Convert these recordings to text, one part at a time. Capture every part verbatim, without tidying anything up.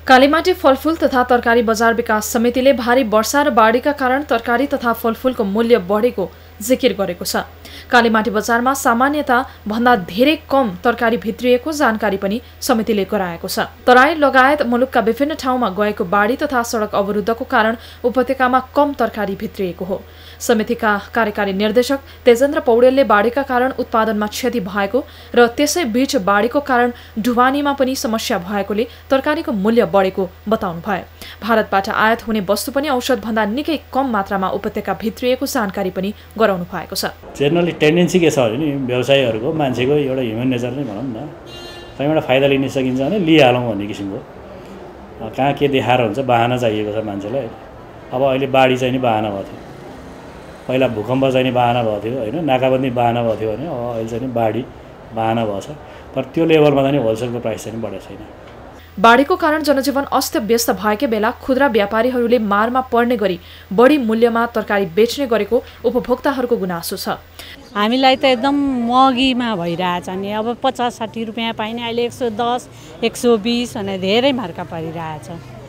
कालीमाटी फलफूल तथा तरकारी बजार विकास समितिले भारी वर्षा र बाढीका कारण तरकारी तथा फलफूलको मूल्य बढेको जिकिर गरेको छ। कालीमाटी बजारमा सामान्यता भन्दा धेरै कम तरकारी भित्रिएको जानकारी पनि समितिले गराएको छ। तराई लगायत मुलुकका विभिन्न ठाउँमा गएको बाढी तथा सडक अवरुद्धको कारण उपत्यकामा कम तरकारी भित्रिएको हो। समितिका कार्यकारी निर्देशक तेजेन्द्र पौडेलले बाढीका कारण उत्पादनमा क्षति भएको र त्यसै बीच बाढीको कारण ढुवानीमा पनि समस्या भएकोले तरकारीको मूल्य बढेको बताउनुभयो। भारतबाट आयात हुने वस्तु पनि औषध भन्दा निकै कम मात्रामा उपत्यका भित्रिएको जानकारी पनि गराउनु भएको छ। जेनरली टेन्डेन्सी के छ भने नि व्यवसायीहरूको मान्छेको एउटा ह्युमन नेचर नै भनौँ न, कहीँबाट फाइदा लिन सकिन्छ भने लिइहालौँ भन्ने किसिमको कहाँ के देखाएर हुन्छ बाहना चाहिएको छ मान्छेलाई। अब अहिले बाढी चाहिँ नि बाहना भएको थियो, पहिला भूकम्प चाहिँ नि बाहना भएको थियो होइन, नाकाबन्दी बाहना भएको थियो भने अब अहिले चाहिँ नि बाढी बाहना भएको छ। तर त्यो लेभलमा चाहिँ होलसेलको प्राइस चाहिँ बढेको छैन। बाढीको कारण जनजीवन अस्तव्यस्त भएकै बेला खुद्रा व्यापारीहरूले मारमा पर्ने गरी बढी मूल्यमा तरकारी बेच्ने गरेको उपभोक्ताहरूको गुनासो छ। हामीलाई त एकदम महँगीमा भइरहेछ नि। अब पचास साठी रुपियाँ पाइने अहिले एक सौ दस एक सौ बिस भने धेरै मार्का परिरहेछ।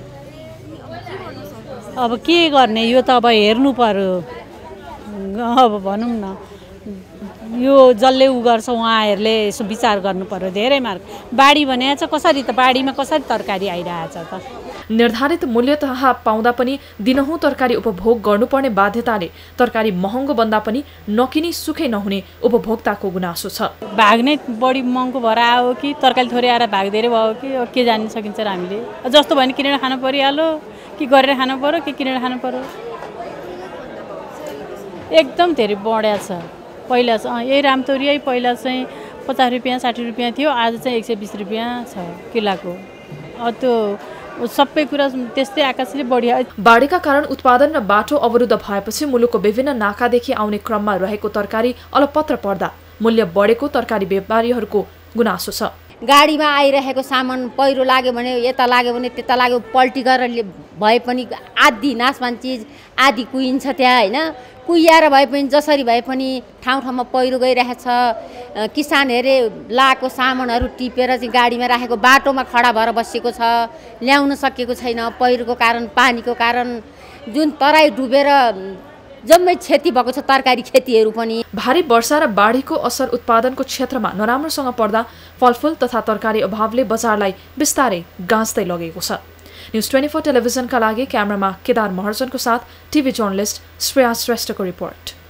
अब के गर्ने, यो त अब हेर्नु पर्यो। अब भनौँ न, यो जसले उ गर्छ उहाँहरूले यसो विचार गर्नु पर्यो। धेरै मार्क बाढी भने चाहिँ कसरी त बाढीमा कसरी तरकारी आइरहेछ त। निर्धारित मूल्य थाहा पाउँदा पनि दिनहुँ तरकारी उपभोग गर्नुपर्ने बाध्यताले तरकारी महँगो बन्दा पनि नकिनी सुखै नहुने उपभोक्ताको गुनासो छ। भाग नै बढी महँगो भएर आयो कि तरकारी थोरै आएर भाग धेरै भयो कि के जान्न सकिन्छ र हामीले। जस्तो भयो भने किनेर खानु परिहाल्यो कि गरेर खानु पर्यो कि किनेर खानु पर्यो। एकदम धेरै बढ्या छ। पहिला यही रामतोरी पहिला चाहिँ पचास रुपियाँ साठी रुपियाँ थियो, आज चाहिँ एक सय बिस रुपियाँ छ किलोको। त्यो सबै कुरा त्यस्तै आकाशले बढ्या। बाढीका कारण उत्पादन र बाटो अवरुद्ध भएपछि मुलुकको विभिन्न नाकादेखि आउने क्रममा रहेको तरकारी अलपत्र पर्दा मूल्य बढेको तरकारी व्यापारीहरूको गुनासो छ। गाडीमा आइरहेको सामान पहिरो लाग्यो भने यता लाग्यो भने त्यता लाग्यो, पल्टी गरेर भए पनि आधी नासमान चिज आधी कुहिन्छ त्यहाँ होइन। कुहिएर भए पनि जसरी भए पनि ठाउँ ठाउँमा पहिरो गइरहेछ। किसानहरूले लाएको सामानहरू टिपेर चाहिँ गाडीमा राखेको बाटोमा खडा भएर बसेको छ, ल्याउन सकेको छैन पहिरोको कारण, पानीको कारण। जुन तराई डुबेर जम्मै क्षति भएको छ तरकारी खेतीहरू पनि। भारी वर्षा र बाढीको असर उत्पादनको क्षेत्रमा नराम्रोसँग पर्दा फलफूल तथा तरकारी अभावले बजारलाई बिस्तारै गाँच्दै लगेको छ। न्यूज ट्वेन्टी फोर टेलिभिजनका लागि क्यामेरामा केदार महर्जनको साथ टिभी जर्नलिस्ट श्रेया श्रेष्ठको रिपोर्ट।